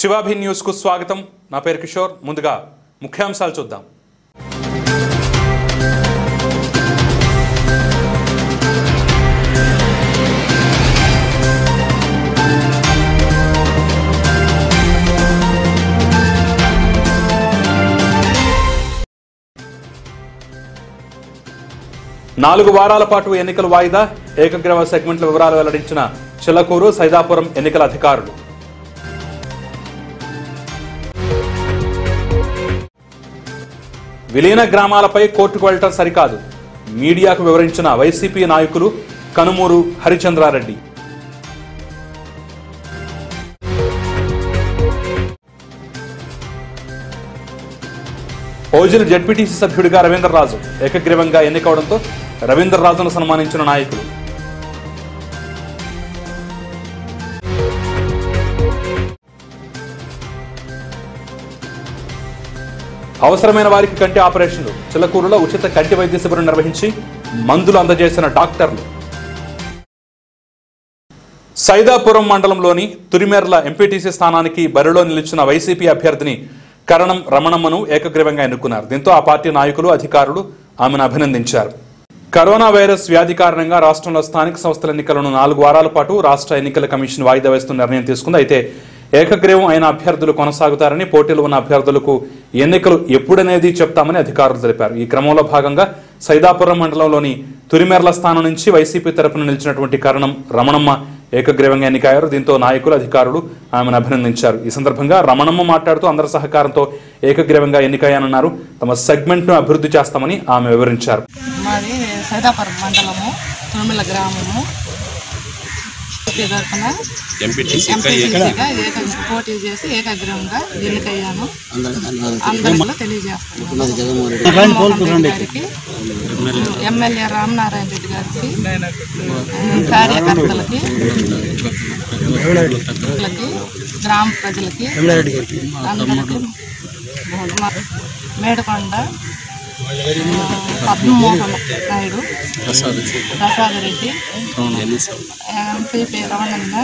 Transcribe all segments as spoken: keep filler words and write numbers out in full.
శివాభి news కు స్వాగతం. నా పేరు కిషోర్. ముందుగా ముఖ్యాంశాలు చూద్దాం. నాలుగు వారాల పాటు ఎన్నికల వాయిదా. ఏకగ్రీవ సెగ్మెంట్ల వివరాలు వెల్లడించిన చిలకూరు సైదాపురం ఎన్నికల అధికారులు. విలీన గ్రామాలపై కోర్టుకు వెళ్లటం సరికాదు, మీడియాకు వివరించిన వైసీపీ నాయకులు కనుమూరు హరిచంద్రారెడ్డి. ఓజిల్ జెడ్పీటీసీ సభ్యుడిగా రవీంద్రరాజు ఏకగ్రీవంగా ఎన్నికవడంతో రవీంద్రరాజును సన్మానించిన నాయకులు. అవసరమైన వారికి కంటి ఆపరేషన్లు. చిలకూరులో ఉచిత కంటి వైద్య శిబిరం నిర్వహించి మందులు అందజేసిన డాక్టర్లు. సైదాపురం మండలంలోని తురిమెర్ల ఎంపీటీసీ స్థానానికి బరిలో నిలిచిన వైసీపీ అభ్యర్థిని కరణం రమణమ్మను ఏకగ్రీవంగా ఎన్నుకున్నారు. దీంతో ఆ పార్టీ నాయకులు, అధికారులు ఆమెను అభినందించారు. కరోనా వైరస్ వ్యాధి కారణంగా రాష్ట్రంలో స్థానిక సంస్థల ఎన్నికలను నాలుగు వారాల పాటు రాష్ట్ర ఎన్నికల కమిషన్ వాయిదా వేస్తున్న నిర్ణయం తీసుకుంది. అయితే ఏకగ్రీవం అయిన అభ్యర్థులు కొనసాగుతారని, పోటీలో ఉన్న అభ్యర్థులకు ఎన్నికలు ఎప్పుడనేది చెప్తామని అధికారులు తెలిపారు. ఈ క్రమంలో భాగంగా సైదాపురం మండలంలోని తురిమెర్ల స్థానం నుంచి వైసీపీ తరపున నిలిచినటువంటి కరణం రమణమ్మ ఏకగ్రీవంగా ఎన్నికయ్యారు. దీంతో నాయకులు, అధికారులు ఆమెను అభినందించారు. ఈ సందర్భంగా రమణమ్మ మాట్లాడుతూ అందరి సహకారంతో ఏకగ్రీవంగా ఎన్నికయ్యానన్నారు. తమ సెగ్మెంట్ ను అభివృద్ధి చేస్తామని ఆమె వివరించారు. మాది సైదాపురం మండలము తురిమెర్ల గ్రామము తరఫున ఎంపీటీసీగా పోటీ చేసి ఏకగ్రీవంగా ఎన్నికయ్యాను. అందరిలో తెలియజేస్తాను. గారికి, ఎమ్మెల్యే రామనారాయణ రెడ్డి గారికి, కార్యకర్తలకి, గ్రామ ప్రజలకి అందరికీ, మేడకొండ పద్మమోహన్ నాయుడు, ప్రసాద్ రెడ్డి, ఎంపీపీ రమణన్న,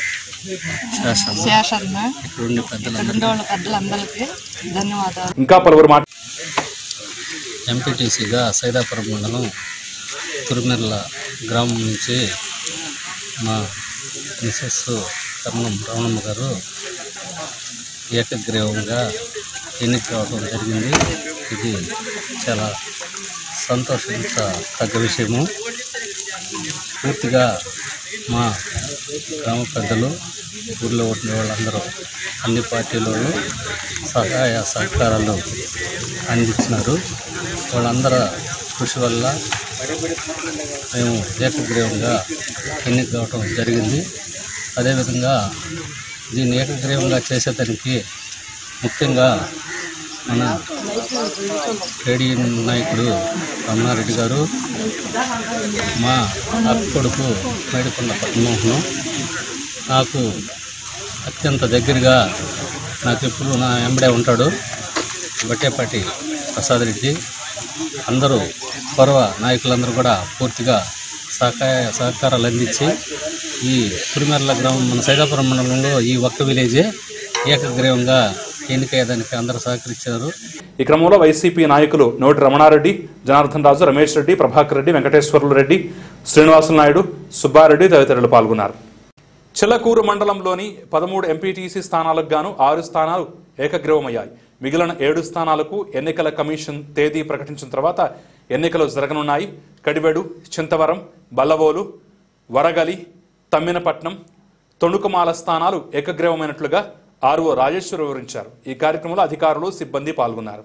శేషన్న, రెండు వాళ్ళ పెద్దలందరికీ ధన్యవాదాలు. ఇంకా పలువురు మాట. ఎంపీటీసీగా సైదాపురం మండలం తురిమెర్ల గ్రామం నుంచి మా మిసెస్ కరణం రమణమ్మ గారు ఏకగ్రీవంగా ఎన్నిక కావడం జరిగింది. ఇది చాలా సంతోషించదగ్గ విషయము. పూర్తిగా మా గ్రామ పెద్దలు, ఊళ్ళో ఉండే వాళ్ళందరూ, అన్ని పార్టీలలో సహాయ సహకారాలు అందించినారు. వాళ్ళందరూ కృషి వల్ల మేము ఏకగ్రీవంగా ఎన్నిక కావడం జరిగింది. అదేవిధంగా దీన్ని ఏకగ్రీవంగా చేసేదానికి ముఖ్యంగా మన ట్రేడ్ యూనియన్ నాయకుడు రమణారెడ్డి గారు, మా అక్క కొడుకు మేడకొండ పద్మమోహను, నాకు అత్యంత దగ్గరగా నాకు ఎప్పుడు నా వెంబడే ఉంటాడు బట్టేపాటి ప్రసాద్ రెడ్డి, అందరూ పర్వ నాయకులందరూ కూడా పూర్తిగా సహకార సహకారాలు అందించి ఈ తురిమెర్ల గ్రామం మన సైదాపురం మండలంలో ఈ ఒక్క విలేజే ఏకగ్రీవంగా ఎన్నికయ్యేదానికి అందరూ సహకరించారు. ఈ క్రమంలో వైసీపీ నాయకులు నోటి రమణారెడ్డి, జనార్దన్ రాజు, రమేష్ రెడ్డి, ప్రభాకర్ రెడ్డి, వెంకటేశ్వర్లు రెడ్డి, శ్రీనివాసులు నాయుడు, సుబ్బారెడ్డి తదితరులు పాల్గొన్నారు. చిలకూరు మండలంలోని పదమూడు ఎంపీటీసీ స్థానాలకు గాను ఆరు స్థానాలు ఏకగ్రీవమయ్యాయి. మిగిలిన ఏడు స్థానాలకు ఎన్నికల కమిషన్ తేదీ ప్రకటించిన తర్వాత ఎన్నికలు జరగనున్నాయి. కడివెడు, చింతవరం, బల్లవోలు, వరగలి, తమ్మినపట్నం, తొణుకుమాల స్థానాలు ఏకగ్రీవమైనట్లుగా ఆర్ఓ రాజేశ్వర్ వివరించారు. ఈ కార్యక్రమంలో అధికారులు, సిబ్బంది పాల్గొన్నారు.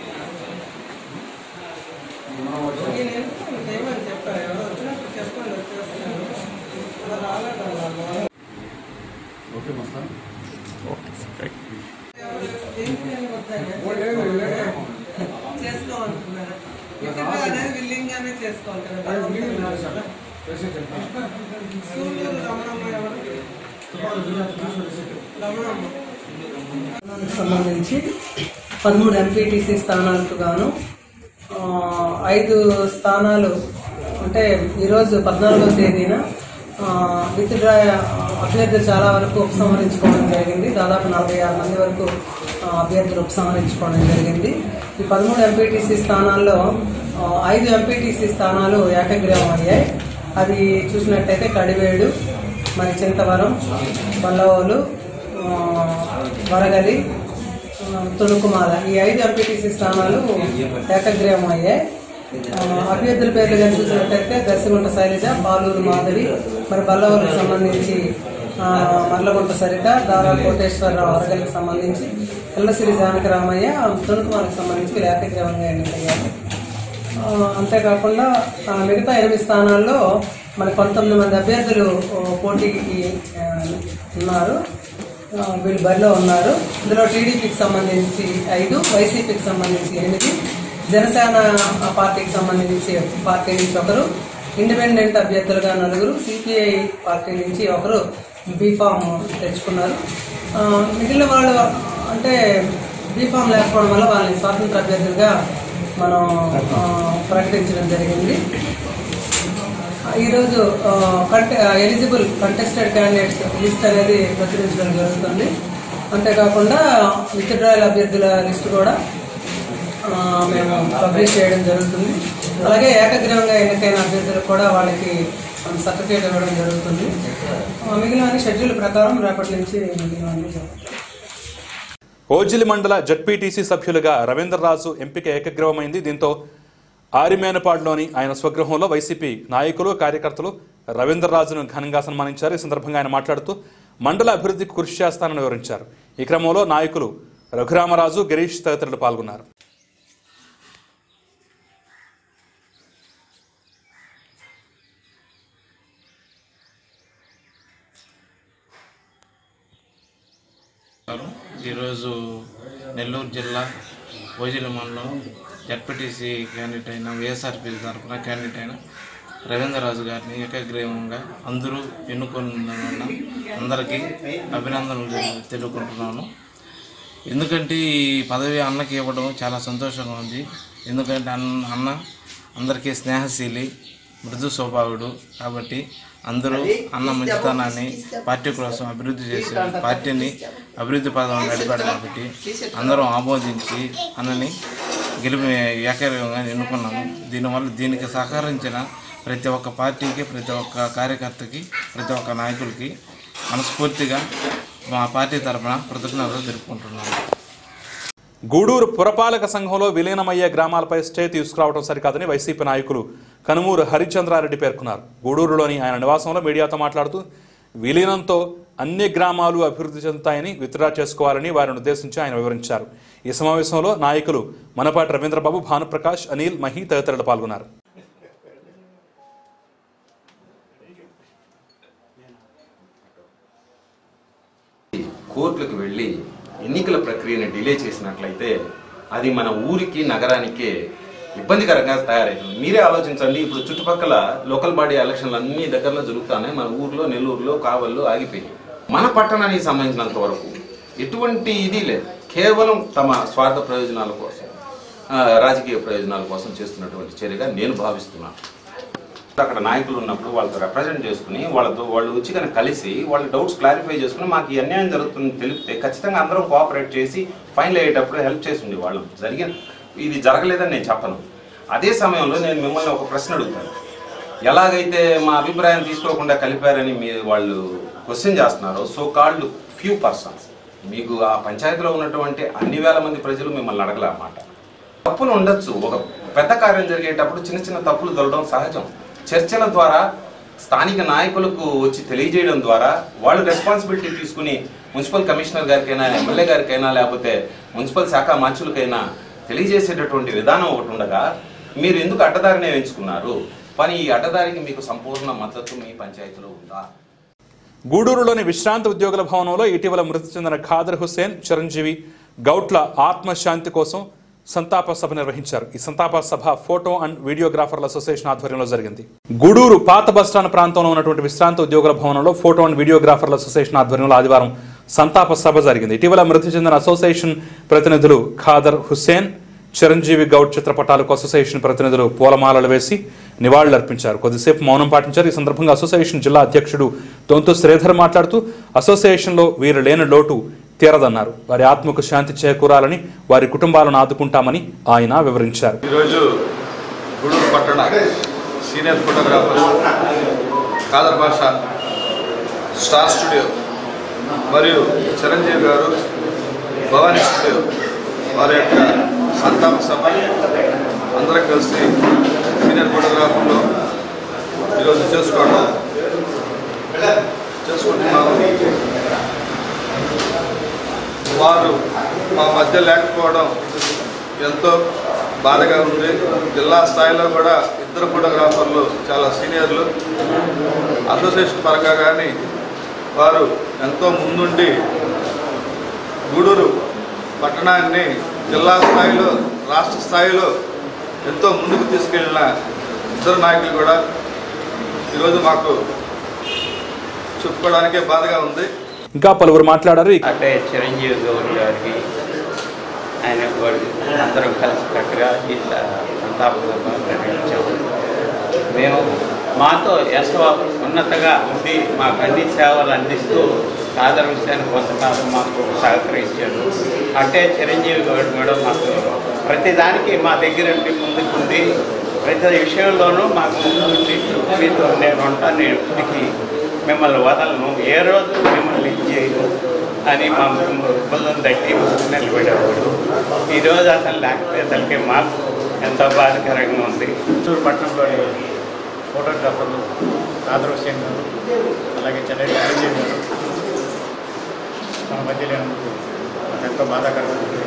సంబంధించి పదమూడు ఎంపీటీసీ స్థానాలకు గాను ఐదు స్థానాలు అంటే ఈరోజు పద్నాలుగో తేదీన విత్డ్రా అభ్యర్థులు చాలా వరకు ఉపసంహరించుకోవడం జరిగింది. దాదాపు నలభై ఆరు మంది వరకు అభ్యర్థులు ఉపసంహరించుకోవడం జరిగింది. ఈ పదమూడు ఎంపీటీసీ స్థానాల్లో ఐదు ఎంపీటీసీ స్థానాలు ఏకగ్రీవం అయ్యాయి. అది చూసినట్టయితే కడివేడు, మరి చింతవరం, బల్లవోలు, వరగలి, తుణుకుమాల ఈ ఐదు ఎంపీటీసీ స్థానాలు ఏకగ్రీవం అయ్యాయి. అభ్యర్థుల పేర్లు కానీ చూసినట్టయితే దర్శగుంట శైలజ, పాలూరు మాధవి, మరి బల్లవోలుకు సంబంధించి మర్లగుంట సరిత, దారా కోటేశ్వరరావు వరగలికి సంబంధించి, ఎల్లసిరి జానకి రామయ్య, తుణుకుమాలకు సంబంధించి ఏకగ్రీవంగా ఎన్నికయ్యారు. అంతేకాకుండా మిగతా ఎనిమిది స్థానాల్లో మన పంతొమ్మిది మంది అభ్యర్థులు పోటీకి ఉన్నారు, వీళ్ళు బరిలో ఉన్నారు. ఇందులో టీడీపీకి సంబంధించి ఐదు, వైసీపీకి సంబంధించి ఎనిమిది, జనసేన పార్టీకి సంబంధించి పార్టీ నుంచి ఒకరు, ఇండిపెండెంట్ అభ్యర్థులుగా నలుగురు, సిపిఐ పార్టీ నుంచి ఒకరు బీఫామ్ తెచ్చుకున్నారు. మిగిలిన వాళ్ళు అంటే బీఫామ్ లేకపోవడం వల్ల వాళ్ళని స్వాతంత్ర అభ్యర్థులుగా మనం ప్రకటించడం జరిగింది. ఈరోజు కంటె ఎలిజిబుల్ కంటెస్టెడ్ క్యాండిడేట్స్ లిస్ట్ అనేది ప్రచురించడం జరుగుతుంది. అంతేకాకుండా విత్డ్రాయల్ అభ్యర్థుల లిస్టు కూడా మేము పబ్లిష్ చేయడం జరుగుతుంది. అలాగే ఏకగ్రీవంగా ఎన్నికైన అభ్యర్థులకు కూడా వాళ్ళకి సర్టిఫికేట్ ఇవ్వడం జరుగుతుంది. మిగిలిన షెడ్యూల్ ప్రకారం రేపటి నుంచి మిగిలినవన్నీ జరుగుతుంది. ఓజిలి మండల జడ్పీటీసీ సభ్యులుగా రవీంద్రరాజు ఎంపిక ఏకగ్రీవమైంది. దీంతో ఆరిమేనపాడులోని ఆయన స్వగృహంలో వైసీపీ నాయకులు, కార్యకర్తలు రవీంద్రరాజును ఘనంగా సన్మానించారు. ఈ సందర్భంగా ఆయన మాట్లాడుతూ మండల అభివృద్ధికి కృషి చేస్తానని వివరించారు. ఈ క్రమంలో నాయకులు రఘురామరాజు, గిరీష్ తదితరులు పాల్గొన్నారు. ఈరోజు నెల్లూరు జిల్లా ఓజిలి మండలం జడ్పీటీసీ క్యాండిడేట్ అయిన వైఎస్ఆర్పీ తరఫున క్యాండిడేట్ అయిన రవీంద్రరాజు గారిని ఏకగ్రీవంగా అందరూ ఎన్నుకున్న అందరికీ అభినందనలు తెలుపుకుంటున్నాను. ఎందుకంటే ఈ పదవి అన్నకి ఇవ్వడం చాలా సంతోషంగా ఉంది. ఎందుకంటే అన్న అన్న అందరికీ స్నేహశీలి, మృదు స్వభావుడు కాబట్టి అందరూ అన్న మంచితనాన్ని పార్టీ కోసం అభివృద్ధి చేసి పార్టీని అభివృద్ధి పదం నడిపాడు కాబట్టి అందరం ఆమోదించి అన్నని గెలిపి ఏకగ్రీవంగా ఎన్నుకున్నాము. దీనివల్ల దీనికి సహకరించిన ప్రతి ఒక్క పార్టీకి, ప్రతి ఒక్క కార్యకర్తకి, ప్రతి ఒక్క నాయకులకి మనస్ఫూర్తిగా మా పార్టీ తరఫున కృతజ్ఞతలు తెలుపుకుంటున్నాము. గూడూరు పురపాలక సంఘంలో విలీనమయ్యే గ్రామాలపై స్టే తీసుకురావడం సరికాదని వైసీపీ నాయకులు కనుమూరు హరిచంద్రారెడ్డి పేర్కొన్నారు. గూడూరులోని ఆయన నివాసంలో మీడియాతో మాట్లాడుతూ విలీనంతో అన్ని గ్రామాలు అభివృద్ధి చెందుతాయని, విత్డ్రా చేసుకోవాలని వారిని ఉద్దేశించి ఆయన వివరించారు. ఈ సమావేశంలో నాయకులు మనపాటి రవీంద్రబాబు, భానుప్రకాష్, అనిల్, మహి తదితరులు పాల్గొన్నారు. కోర్టులకు వెళ్ళి ఎన్నికల ప్రక్రియను డిలే చేసినట్లయితే అది మన ఊరికి, నగరానికే ఇబ్బందికరంగా తయారైంది. మీరే ఆలోచించండి. ఇప్పుడు చుట్టుపక్కల లోకల్ బాడీ ఎలక్షన్లు అన్ని దగ్గరలో జరుగుతానే మన ఊర్లో, నెల్లూరులో, కావల్లో ఆగిపోయి మన పట్టణానికి సంబంధించినంత వరకు ఎటువంటి ఇది లేదు. కేవలం తమ స్వార్థ ప్రయోజనాల కోసం, రాజకీయ ప్రయోజనాల కోసం చేస్తున్నటువంటి చర్యగా నేను భావిస్తున్నాను. అక్కడ నాయకులు ఉన్నప్పుడు వాళ్ళతో రిప్రజెంట్ చేసుకుని వాళ్ళతో వాళ్ళు వచ్చి కనుక కలిసి వాళ్ళ డౌట్స్ క్లారిఫై చేసుకుని మాకు ఈ అన్యాయం జరుగుతుంది తెలిపితే ఖచ్చితంగా అందరం కోఆపరేట్ చేసి ఫైనల్ అయ్యేటప్పుడు హెల్ప్ చేసి ఉండే వాళ్ళం. జరిగిన ఇది జరగలేదని నేను చెప్పను. అదే సమయంలో నేను మిమ్మల్ని ఒక ప్రశ్న అడుగుతాను. ఎలాగైతే మా అభిప్రాయం తీసుకోకుండా కలిపారని మీ వాళ్ళు క్వశ్చన్ చేస్తున్నారో, సో కాల్డ్ ఫ్యూ పర్సన్స్, మీకు ఆ పంచాయతీలో ఉన్నటువంటి అన్ని వేల మంది ప్రజలు మిమ్మల్ని అడగలన్నమాట. తప్పులు ఉండొచ్చు. ఒక పెద్ద కార్యం జరిగేటప్పుడు చిన్న చిన్న తప్పులు దొరకడం సహజం. చర్చల ద్వారా స్థానిక నాయకులకు వచ్చి తెలియజేయడం ద్వారా వాళ్ళు రెస్పాన్సిబిలిటీ తీసుకుని మున్సిపల్ కమిషనర్ గారికైనా, ఎమ్మెల్యే గారికైనా, లేకపోతే మున్సిపల్ శాఖ మంత్రులకైనా తెలియజేసేటటువంటి విధానం ఒకటి ఉండగా మీరు ఎందుకు అడ్డదారినే ఎంచుకున్నారు? పని ఈ అడ్డదారికి మీకు సంపూర్ణ మద్దతు మీ పంచాయతీలో ఉందా? గూడూరులోని విశ్రాంతి ఉద్యోగుల భవనంలో ఇటీవల మృతి చెందిన ఖాదర్ హుస్సేన్ చిరంజీవి గౌట్ల ఆత్మశాంతి కోసం సంతాప సభ నిర్వహించారు. ఈ సంతాప సభ ఫోటో అండ్ వీడియోగ్రాఫర్ల అసోసియేషన్ ఆధ్వర్యంలో జరిగింది. గూడూరు పాత బస్టాండ్ ప్రాంతంలో ఉన్నటువంటి విశ్రాంతి ఉద్యోగుల భవనంలో ఫోటో అండ్ వీడియోగ్రాఫర్ల అసోసియేషన్ ఆధ్వర్యంలో ఆదివారం సంతాప సభ జరిగింది. ఇటీవల మృతి చెందిన అసోసియేషన్ ప్రతినిధులు ఖాదర్ హుస్సేన్, చిరంజీవి గౌడ్ చిత్రపటాలకు అసోసియేషన్ ప్రతినిధులు పూలమాలలు వేసి నివాళులర్పించారు. కొద్దిసేపు మౌనం పాటించారు. ఈ సందర్భంగా అసోసియేషన్ జిల్లా అధ్యక్షుడు తొంతు శ్రీధర్ మాట్లాడుతూ అసోసియేషన్లో వీరు లేని లోటు తీరదన్నారు. వారి ఆత్మకు శాంతి చేకూరాలని, వారి కుటుంబాలను ఆదుకుంటామని ఆయన వివరించారు. ఈరోజు గూడూరు పట్టణ సీనియర్ ఫోటోగ్రాఫర్ కాదర్ భాష స్టార్ స్టూడియో మరియు చిరంజీవి గారు భవానీ స్టూడియో వారి యొక్క సంతాప సభ అందరం కలిసి సీనియర్ ఫోటోగ్రాఫర్లో ఈరోజు చేసుకోవడం చేసుకుంటున్నాము. వారు మా మధ్య లేకపోవడం ఎంతో బాధగా ఉంది. జిల్లా స్థాయిలో కూడా ఇద్దరు ఫోటోగ్రాఫర్లు చాలా సీనియర్లు. అసోసియేషన్ పరంగా కానీ వారు ఎంతో ముందుండి గూడూరు పట్టణాన్ని జిల్లా స్థాయిలో రాష్ట్ర స్థాయిలో ఎంతో ముందుకు తీసుకెళ్లిన ఇద్దరు నాయకులు కూడా ఈరోజు మాకు చెప్పుకోవడానికే బాధగా ఉంది. ఇంకా పలువురు మాట్లాడారు. అంటే చిరంజీవి గౌడ్ గారికి ఆయన అందరం కలిసికట్టుగా ఇట్లా సంతాపంగా నిర్వహించాము. మేము మాతో ఎంతో ఉన్నతగా ఉండి మాకు అన్ని సేవలు అందిస్తూ ఆదర విషయాన్ని కొంతకాలం మాకు సహకరించారు. అంటే చిరంజీవి గౌడ్ కూడా మాకు ప్రతిదానికి మా దగ్గర ఉండి ముందుకుంది. ప్రతి విషయంలోనూ మాకు ముందుండి మీతో నేను ఉంటాను, నేను ఇప్పటికీ మిమ్మల్ని వదలను, ఏ రోజు మిమ్మల్ని చేయను అని మా బుల్లని తట్టి నిలబడేవాడు. ఈరోజు అసలు లేకపోయేసరికి మాకు ఎంతో బాధాకరంగా ఉంది. చిత్తూరు పట్టణంలోని ఫోటోగ్రాఫర్లు ఆదర్ హుసేన్ గారు అలాగే చెన్నై చిరంజీవి గారు మన మధ్య లేనందుకు నాకు ఎంతో బాధాకరంగా ఉంది.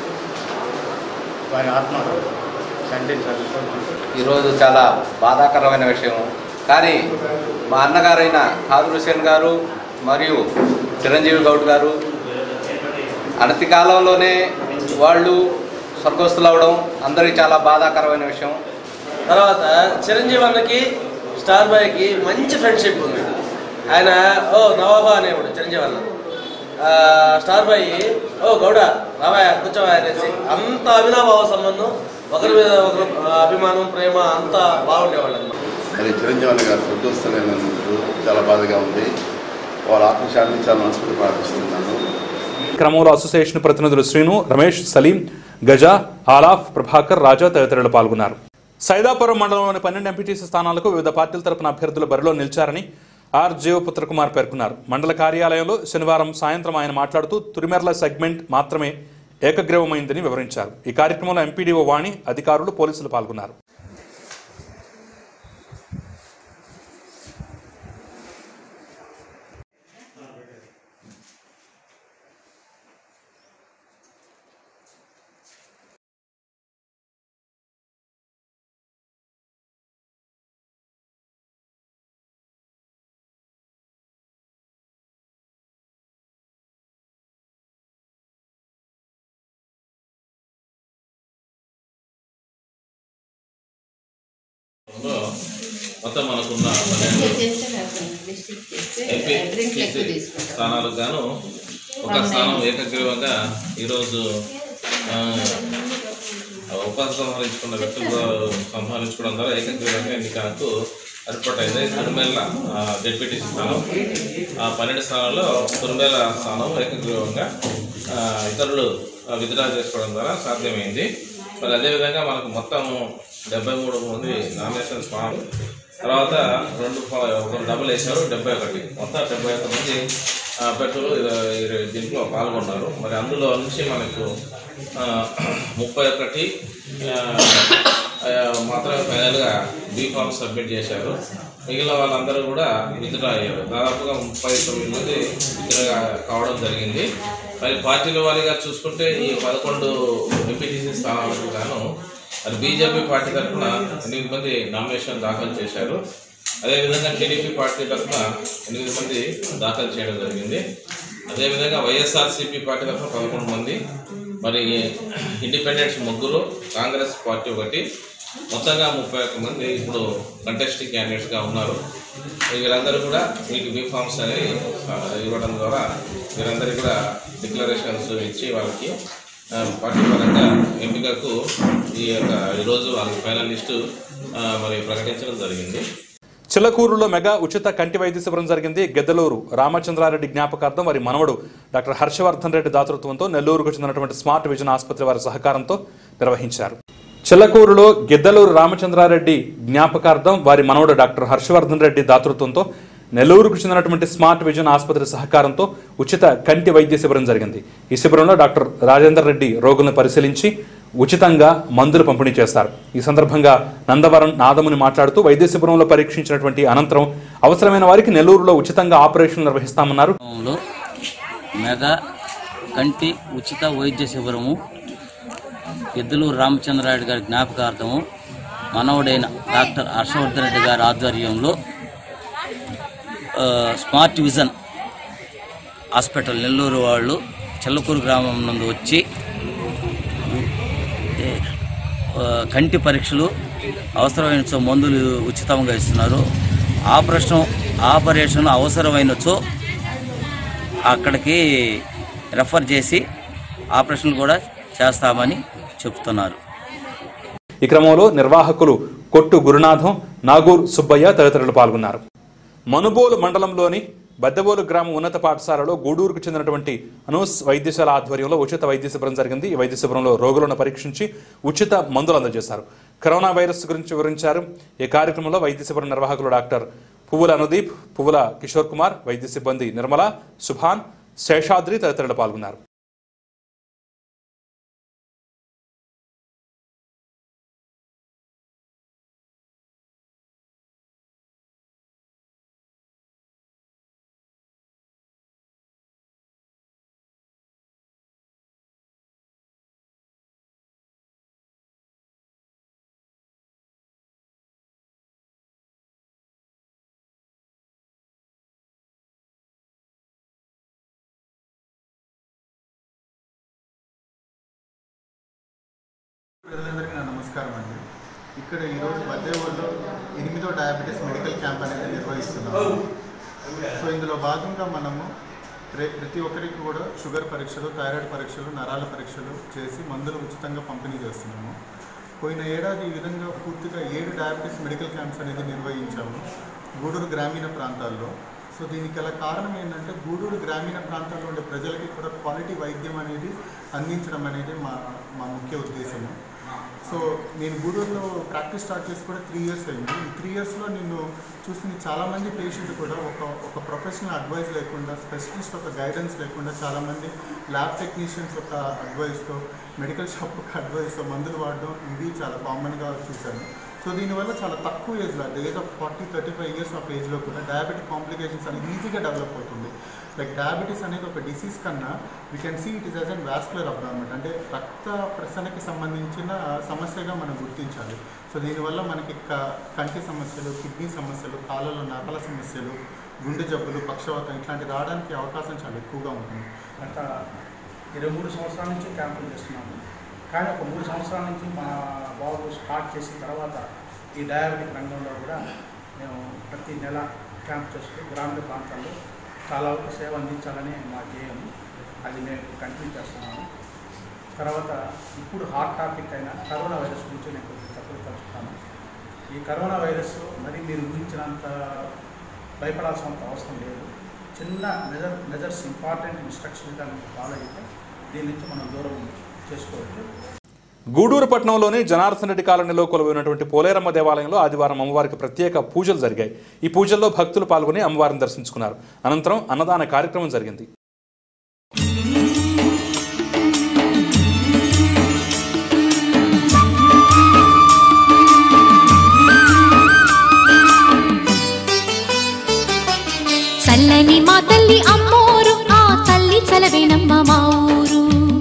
వారి ఆత్మ శాంతించాలి. ఈరోజు చాలా బాధాకరమైన విషయం. కానీ మా అన్నగారైన ఆదర్ హుసేన్ గారు మరియు చిరంజీవి గౌడ్ గారు అనతి కాలంలోనే వాళ్ళు స్వర్గస్థులు అవడం అందరికీ చాలా బాధాకరమైన విషయం. తర్వాత చిరంజీవి అన్నకి స్టార్ బాయ్కి మంచి ఫ్రెండ్షిప్ ఉంది. ఆయన ఓ నవాబా అనేవాడు చిరంజీవి అన్న. స్టార్ బాయ్ ఓ గౌడ రావాయ కూర్చోవా అనేసి అంత అవినాభావ సంబంధం, ఒకరి మీద ఒకరు అభిమానం ప్రేమ అంతా బాగుండేవాళ్ళు అన్నమాట. అది చిరంజీవి అన్న గారు స్వర్గస్థులైనందుకు చాలా బాధగా ఉంది. వాళ్ళ ఆత్మశాంతి చాలా మనస్ఫూర్తి ప్రార్థిస్తున్నాను. క్రమంలో అసోసియేషన్ ప్రతినిధులు శ్రీను, రమేష్, సలీం, గజా, ఆలాఫ్, ప్రభాకర్, రాజా తదితరులు పాల్గొన్నారు. సైదాపురం మండలంలోని పన్నెండు ఎంపీటీసీ స్థానాలకు వివిధ పార్టీల తరపున అభ్యర్థులు బరిలో నిలిచారని ఆర్ జీవ పుత్రకుమార్ పేర్కొన్నారు. మండల కార్యాలయంలో శనివారం సాయంత్రం ఆయన మాట్లాడుతూ తురిమెర్ల సెగ్మెంట్ మాత్రమే ఏకగ్రీవమైందని వివరించారు. ఈ కార్యక్రమంలో ఎంపీడీఓ వాణి, అధికారులు, పోలీసులు పాల్గొన్నారు. మొత్తం మనకున్న ఎంపీ స్థానాలకు గాను ఒక స్థానం ఏకగ్రీవంగా ఈరోజు ఉపాధి సంహరించుకున్న వ్యక్తులు సంహరించుకోవడం ద్వారా ఏకగ్రీవంగా ఎన్నికలకు ఏర్పాటైంది. తురిమేళ్ళ జెడ్పీటీసీ స్థానం, ఆ పన్నెండు స్థానాల్లో తురిమేళ్ళ స్థానం ఏకగ్రీవంగా ఇతరులు విత్డ్రా చేసుకోవడం ద్వారా సాధ్యమైంది. మరి అదేవిధంగా మనకు మొత్తం డెబ్బై మూడు మంది నామినేషన్ ఫామ్, తర్వాత రెండు ఒకరు డబుల్ వేశారు, డెబ్బై ఒకటి మొత్తం డెబ్బై ఒక్క మంది అభ్యర్థులు దీంట్లో పాల్గొన్నారు. మరి అందులో నుంచి మనకు ముప్పై ఒకటి మాత్రమే ఫైనల్గా బీ ఫామ్ సబ్మిట్ చేశారు. మిగిలిన వాళ్ళందరూ కూడా విత్డ్రా అయ్యారు. దాదాపుగా ముప్పై తొమ్మిది మంది విత్డ్రా కావడం జరిగింది. మరి పార్టీల వారీగా చూసుకుంటే ఈ పదకొండు ఎంపీటీసీ స్థానాలకు గాను మరి బీజేపీ పార్టీ తరఫున ఎనిమిది మంది నామినేషన్ దాఖలు చేశారు. అదేవిధంగా టీడీపీ పార్టీ తరఫున ఎనిమిది మంది దాఖలు చేయడం జరిగింది. అదేవిధంగా వైఎస్ఆర్సీపీ పార్టీ తరఫున పదకొండు మంది, మరి ఇండిపెండెంట్స్ ముగ్గురు, కాంగ్రెస్ పార్టీ ఒకటి, మొత్తంగా ముప్పై ఒక్క మంది ఇప్పుడు కంటెస్టింగ్ క్యాండిడేట్స్గా ఉన్నారు. వీరందరూ కూడా మీకు బీ ఫామ్స్ అనేవి ఇవ్వడం ద్వారా వీరందరికీ కూడా డిక్లరేషన్స్ ఇచ్చి వాళ్ళకి పార్టీ పరంగా ఎంపికకు ఈ యొక్క ఈరోజు వాళ్ళకి ఫైనల్ లిస్టు మరి ప్రకటించడం జరిగింది. చిల్లకూరులో మెగా ఉచిత కంటి వైద్య శిబిరం జరిగింది. గెద్దలూరు రామచంద్రారెడ్డి జ్ఞాపకార్థం వారి మనవడు డాక్టర్ హర్షవర్ధన్ రెడ్డి దాతృత్వంతో నెల్లూరుకు చెందినటువంటి స్మార్ట్ విజన్ ఆసుపత్రి వారి సహకారంతో నిర్వహించారు. చిల్లకూరులో గెద్దలూరు రామచంద్రారెడ్డి జ్ఞాపకార్థం వారి మనవడు డాక్టర్ హర్షవర్ధన్ రెడ్డి దాతృత్వంతో నెల్లూరుకు చెందినటువంటి స్మార్ట్ విజన్ ఆసుపత్రి సహకారంతో ఉచిత కంటి వైద్య శిబిరం జరిగింది. ఈ శిబిరంలో డాక్టర్ రాజేందర్ రెడ్డి రోగులను పరిశీలించి ఉచితంగా మందులు పంపిణీ చేస్తారు. ఈ సందర్భంగా నందవరం నాదముని మాట్లాడుతూ వైద్య శిబిరంలో పరీక్షించినటువంటి అనంతరం అవసరమైన వారికి నెల్లూరులో ఉచితంగా ఆపరేషన్ నిర్వహిస్తామన్నారు. మెగా కంటి ఉచిత వైద్య శిబిరము గెద్దలూరు రామచంద్రారెడ్డి గారి జ్ఞాపకార్థము మనవడైన డాక్టర్ హర్షవర్ధన్ రెడ్డి గారి ఆధ్వర్యంలో స్మార్ట్ విజన్ హాస్పిటల్ నెల్లూరు వాళ్ళు చిల్లకూరు గ్రామం నుండి వచ్చి కంటి పరీక్షలు అవసరమైనచో మందులు ఉచితంగా ఇస్తున్నారు. ఆపరేషన్ ఆపరేషన్ అవసరమైనచో అక్కడికి రెఫర్ చేసి ఆపరేషన్ కూడా చేస్తామని చెప్తున్నారు. ఈ క్రమంలో నిర్వాహకులు కొట్టు గురునాథం, నాగూర్ సుబ్బయ్య తదితరులు పాల్గొన్నారు. మనుబోలు మండలంలోని బద్దబోలు గ్రామ ఉన్నత పాఠశాలలో గూడూరుకు చెందినటువంటి అనూస్ వైద్యశాల ఆధ్వర్యంలో ఉచిత వైద్య శిబిరం జరిగింది. ఈ వైద్య శిబిరంలో రోగులను పరీక్షించి ఉచిత మందులు అందజేశారు. కరోనా వైరస్ గురించి వివరించారు. ఈ కార్యక్రమంలో వైద్య శిబిరం నిర్వాహకులు డాక్టర్ పువ్వుల అనుదీప్, పువ్వుల కిషోర్ కుమార్, వైద్య సిబ్బంది నిర్మల, సుభాన్, శేషాద్రి తదితరులు పాల్గొన్నారు. ప్రజలందరికీ నా నమస్కారం అండి. ఇక్కడ ఈరోజు బద్దేవోల్లో ఎనిమిదో డయాబెటీస్ మెడికల్ క్యాంప్ అనేది నిర్వహిస్తున్నాము. సో ఇందులో భాగంగా మనము ప్రతి ఒక్కరికి కూడా షుగర్ పరీక్షలు, థైరాయిడ్ పరీక్షలు, నరాల పరీక్షలు చేసి మందులు ఉచితంగా పంపిణీ చేస్తున్నాము. పోయిన ఏడాది ఈ విధంగా పూర్తిగా ఏడు డయాబెటీస్ మెడికల్ క్యాంప్స్ అనేది నిర్వహించాము గూడూరు గ్రామీణ ప్రాంతాల్లో. సో దీనికి గల కారణం ఏంటంటే గూడూరు గ్రామీణ ప్రాంతాల్లో ఉండే ప్రజలకి కూడా క్వాలిటీ వైద్యం అనేది అందించడం అనేది మా మా ముఖ్య ఉద్దేశము. సో నేను గూడూరులో ప్రాక్టీస్ స్టార్ట్ చేసి కూడా త్రీ ఇయర్స్ అయింది. ఈ త్రీ ఇయర్స్లో నేను చూసిన చాలామంది పేషెంట్ కూడా ఒక ఒక ప్రొఫెషనల్ అడ్వైస్ లేకుండా, స్పెషలిస్ట్ ఒక గైడెన్స్ లేకుండా చాలామంది ల్యాబ్ టెక్నీషియన్స్ ఒక అడ్వైస్తో, మెడికల్ షాప్ ఒక అడ్వైస్తో మందులు వాడడం ఇవి చాలా కామన్గా చూశాను. సో దీనివల్ల చాలా తక్కువ ఏజ్లో, at the age of forty thirty five years of ఏజ్లో కూడా డయాబెటిక్ కాంప్లికేషన్స్ అనేది ఈజీగా డెవలప్ అవుతుంది. లైక్ డయాబెటీస్ అనేది ఒక డిసీజ్ కన్నా we can see it is as and vascular abnormal, అంటే రక్త ప్రసరణకి సంబంధించిన సమస్యగా మనం గుర్తించాలి. సో దీనివల్ల మనకి కంటి సమస్యలు, కిడ్నీ సమస్యలు, కాళ్ళలో నరాల సమస్యలు, గుండె జబ్బులు, పక్షవాతం ఇట్లాంటి రావడానికి అవకాశం చాలా ఎక్కువగా ఉంటుంది. గత ఇరవై మూడు సంవత్సరాల నుంచి క్యాంపులు చేస్తున్నాము. కానీ ఒక మూడు సంవత్సరాల నుంచి మా బాబు స్టార్ట్ చేసిన తర్వాత ఈ డయాబెటిక్ రంగంలో కూడా మేము ప్రతి నెల క్యాంప్ చేస్తూ గ్రామీణ ప్రాంతాల్లో చాలా వరకు సేవ అందించాలని మా ధ్యేయం. అది మేము కంటిన్యూ చేస్తున్నాము. తర్వాత ఇప్పుడు హాట్ టాపిక్ అయిన కరోనా వైరస్ గురించి నేను కొంచెం తక్కువ తలుచుతాను. ఈ కరోనా వైరస్ మరి మీరు ఊహించినంత భయపడాల్సినంత అవసరం లేదు. చిన్న మెజర్ మెజర్స్ ఇంపార్టెంట్ ఇన్స్ట్రక్షన్ దానికి ఫాలో అయితే దీని నుంచి మనం దూరం చేసుకోవచ్చు. గూడూరు పట్టణంలోని జనార్దన్ రెడ్డి కాలనీలో కొలువైనటువంటి పోలేరమ్మ దేవాలయంలో ఆదివారం అమ్మవారికి ప్రత్యేక పూజలు జరిగాయి. ఈ పూజల్లో భక్తులు పాల్గొని అమ్మవారిని దర్శించుకున్నారు. అనంతరం అన్నదాన కార్యక్రమం జరిగింది. చల్లని మా తల్లి అమ్మోరు, ఆ తల్లి చలవేనమ్మ మా ఊరు.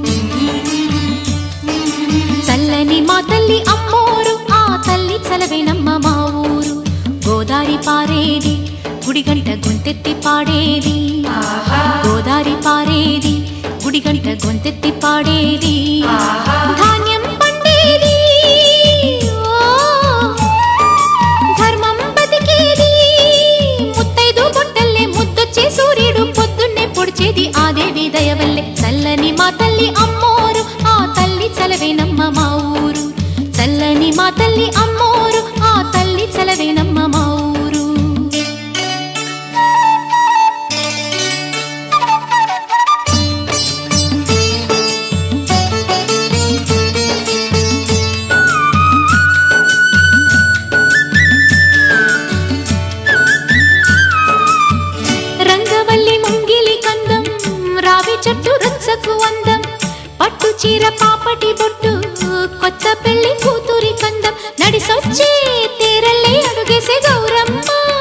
చల్లని మా తల్లి అమ్మోరు, ఆ తల్లి చలవేనమ్మ మా ఊరు. గోదారి పారేది, గుడిగంట గొంతెత్తి పాడేది. గోదారి పారేది, గుడిగంట గొంతెత్తి పాడేది. ధాన్యం పండేది, ధర్మం బతికేది. ముత్తైదు బొట్టల్లే ముద్దొచ్చే సూర్యుడు పొద్దున్నే పొడిచేది ఆ దేవి దయవల్లే. చల్లని మా తల్లి అమ్మోరు, ఆ తల్లి అమ్మోరు ఆ తల్లి చలవేనమ్మ మా ఊరు. రంగవల్లి ముంగిలి కందం రావి చెట్టు రచ్చకు అందం పట్టు చీర పాపటి బొట్టు కొత్త పెళ్లి కూతురి కందం నడిసొచ్చే తేరల్లే అడుగేసే గౌరమ్మ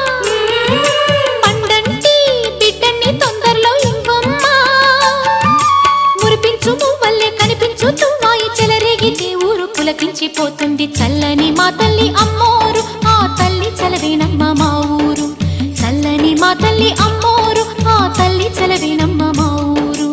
పండంటి బిడ్డన్ని తొందరలో ఇవ్వమ్మ మురిపించు మువ్వల్లే కనిపించు తుమ్మాయి చెలరేగితే ఊరు పులకించిపోతుంది చల్లని మా తల్లి అమ్మోరు ఆ తల్లి చలవేనమ్మ మా ఊరు. చల్లని మా తల్లి అమ్మోరు ఆ తల్లి చలవేనమ్మ మా ఊరు.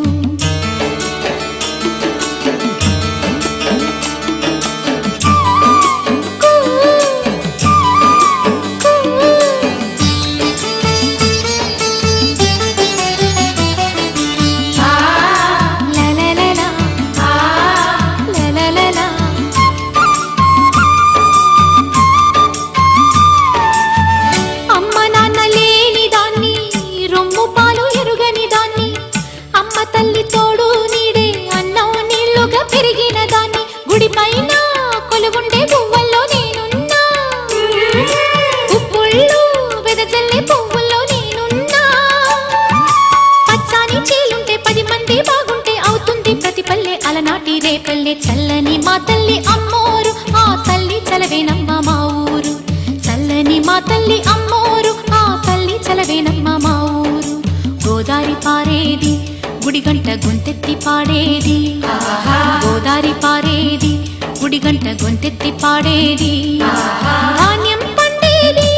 చల్లని మా తల్లి అమ్మోరు ఆ తల్లి చలవేనమ్మ మా ఊరు. చల్లని మా తల్లి అమ్మోరు ఆ తల్లి చలవేనమ్మ మా ఊరు. గోదారి పారేది గుడిగంట గొంతెత్తి పాడేది గోదారి పారేది గుడిగంట గొంతెత్తి పాడేది ధాన్యం పండేది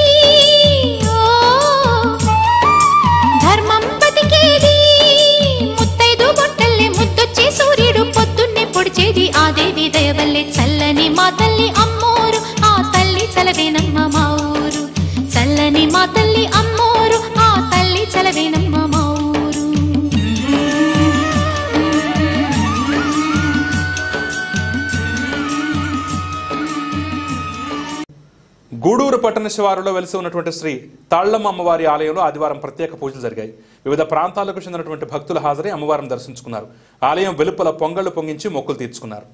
ధర్మం బతికేది ముత్తైదు బొట్టల్లే ముద్దొచ్చే సూర్యుడు పొద్దున్నే పొడిచేది ఆ దేవి దయవల్లే. చల్లని మా తల్లి అమ్మోరు ఆ తల్లి చలవేనమ్మ మా ఊరు. చల్లని మా తల్లి అమ్మోరు ఆ తల్లి చలవేనమ్మ మా ఊరు. గూడూరు పట్టణ శివారులో వెలిసి ఉన్నటువంటి శ్రీ తాళ్లమ్మ అమ్మవారి ఆలయంలో ఆదివారం ప్రత్యేక పూజలు జరిగాయి. వివిధ ప్రాంతాలకు చెందినటువంటి భక్తులు హాజరై అమ్మవారిని దర్శించుకున్నారు. ఆలయం వెలుపల పొంగళ్లు పొంగించి మొక్కులు తీర్చుకున్నారు.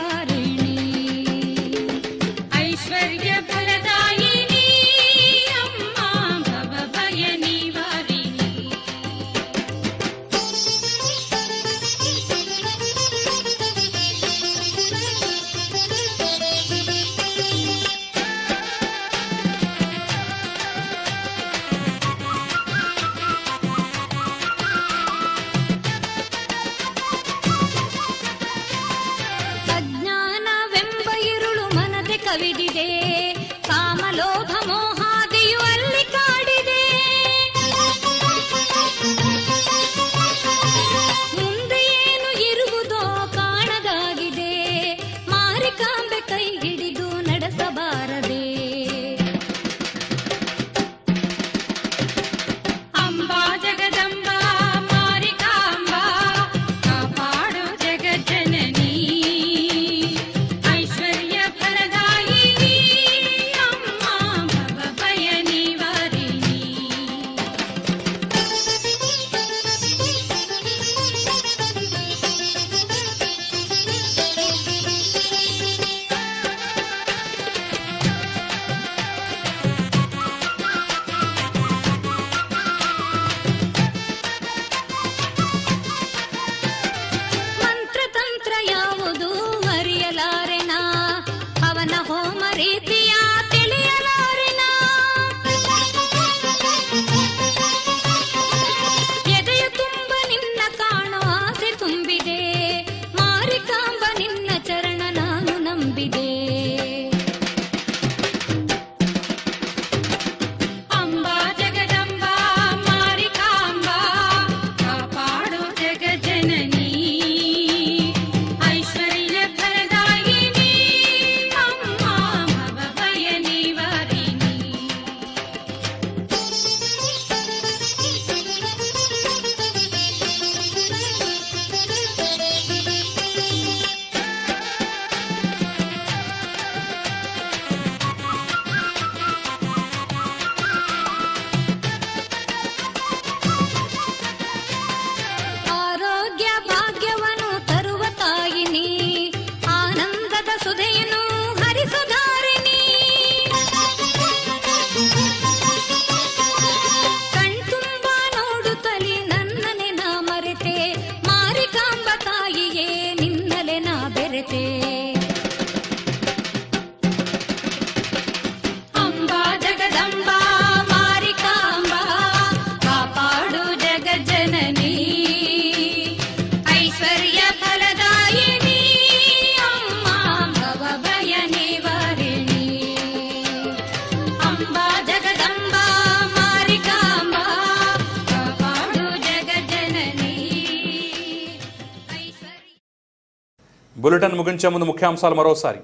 ఐశ్వర్య ఫలదాయిని బులెటిన్ ముగించే ముందు ముఖ్యాంశాలు మరోసారి.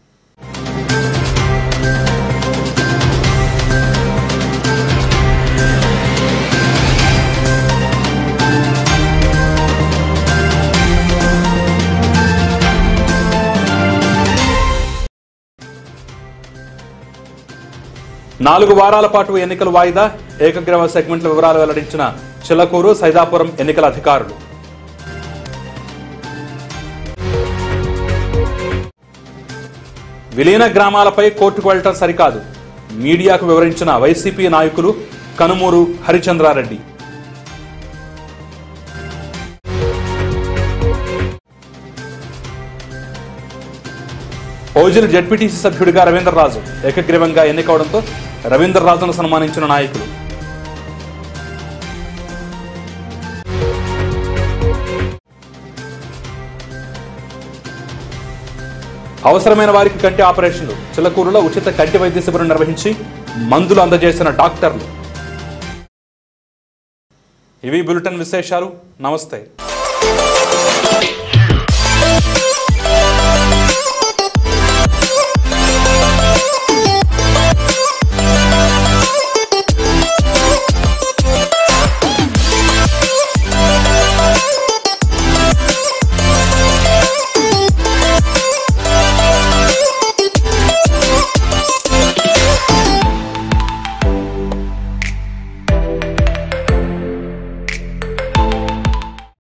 నాలుగు వారాల పాటు ఎన్నికల వాయిదా, ఏకగ్రీవ సెగ్మెంట్ల వివరాలు వెల్లడించిన చిల్లకూరు సైదాపురం ఎన్నికల అధికారులు. విలీన గ్రామాలపై కోర్టుకు వెళ్లటం సరికాదు, మీడియాకు వివరించిన వైసీపీ నాయకులు కనుమూరు హరిచంద్రారెడ్డి. ఓజిల్ జెడ్పీటీసీ సభ్యుడిగా రవీంద్రరాజు ఏకగ్రీవంగా ఎన్నికవడంతో రవీంద్రరాజును సన్మానించిన నాయకులు. అవసరమైన వారికి కంటి ఆపరేషన్లు, చిల్లకూరులో ఉచిత కంటి వైద్య శిబిరం నిర్వహించి మందులు అందజేసిన డాక్టర్లు. ఇవి బులెటిన్ విశేషాలు. నమస్తే.